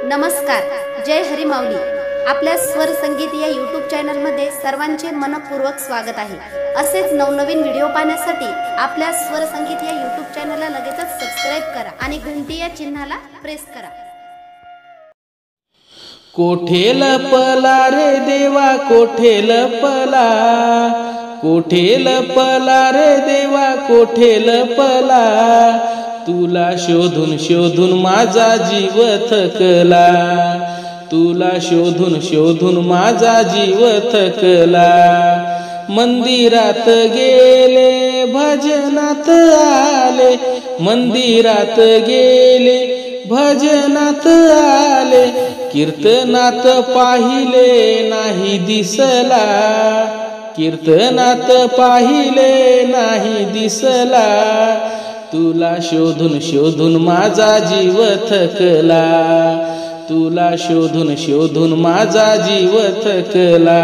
नमस्कार, जय हरी माऊली। आपल्या स्वर संगीत या यूट्यूब चॅनलमध्ये सर्वांचे मनपूर्वक स्वागत आहे। असेच नवनवीन व्हिडिओ पाहण्यासाठी आपल्या स्वर संगीत या यूट्यूब चॅनलला लगेचच सबस्क्राइब करा आणि घंटी या चिन्हाला प्रेस करा। कोठे लपला रे देवा, कोठे लपला, कोठे लपला रे देवा, कोठे लपला, तुला शोधून शोधून माझा जीव थकला, तुला शोधून शोधून माझा जीव थकला। मंदिरात गेले भजनात आले, मंदिरात गेले भजनात आले, कीर्तनात पाहिले नाही दिसला, कीर्तनात पाहिले नाही दिसला, तुला शोधून शोधून माझा जीव थकला, तुला शोधून शोधून माझा जीव थकला।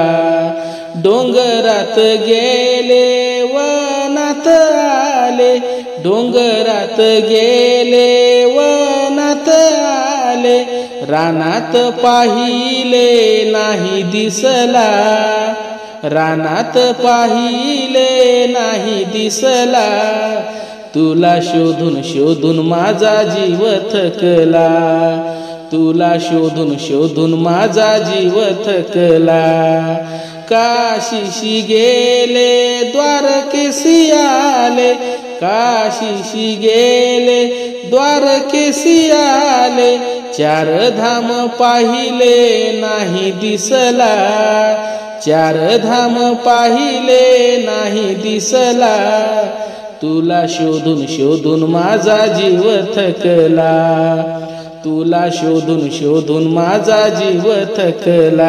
डोंगरात गेले वनात आले, डोंगरात गेले वनात आले, रानात पाहिले नाही दिसला, रानात पाहिले नाही दिसला, तुला शोधून शोधून माझा जीव थकला, तुला शोधून शोधून माझा जीव थकला। काशीशी गेले द्वारकेशी आले, काशीशी गेले द्वारकेशी आले, चार धाम पाहिले नाही दिसला, चार धाम पाहिले नाही दिसला, तुला शोधून शोधून माझा जीव थकला, तुला शोधून शोधून माझा जीव थकला।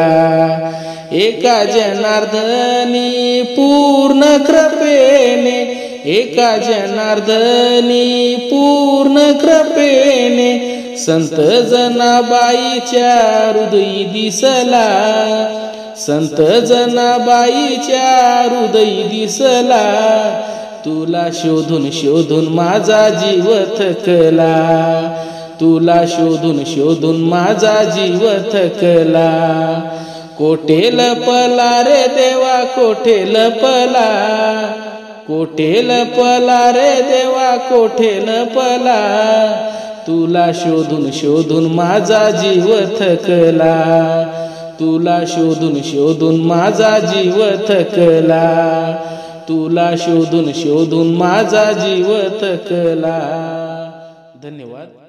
एका जनार्दनी पूर्ण कृपेने, एका जनार्दनी पूर्ण कृपेने, संत जनाबाईच्या हृदयी दिसला, संत जनाबाईच्या हृदयी दिसला, तुला शोधून शोधून माझा जीव थकला, तुला शोधून शोधून माझा जीव थकला। कोठे लपला रे देवा, कोठे लपला, कोठे लपला रे देवा, कोठे लपला, तुला शोधून शोधून माझा जीव थकला, तुला शोधून शोधून माझा जीव थकला, तुला शोधून शोधून माझा जीव थकला। धन्यवाद।